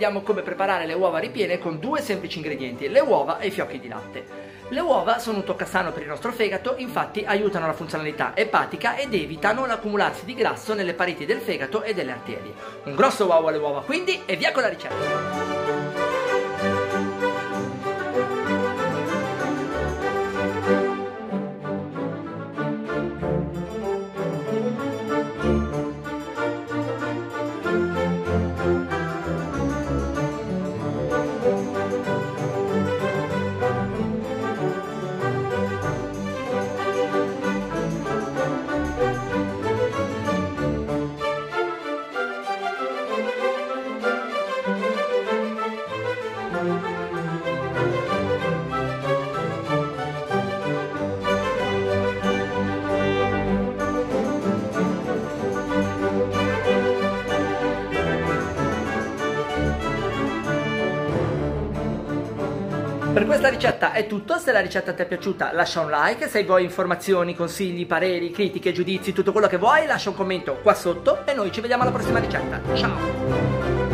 vediamo come preparare le uova ripiene con due semplici ingredienti, le uova e i fiocchi di latte. Le uova sono un toccasano per il nostro fegato, infatti aiutano la funzionalità epatica ed evitano l'accumularsi di grasso nelle pareti del fegato e delle arterie. Un grosso wow alle uova quindi, e via con la ricetta! Per questa ricetta è tutto, se la ricetta ti è piaciuta lascia un like, se vuoi informazioni, consigli, pareri, critiche, giudizi, tutto quello che vuoi lascia un commento qua sotto e noi ci vediamo alla prossima ricetta. Ciao!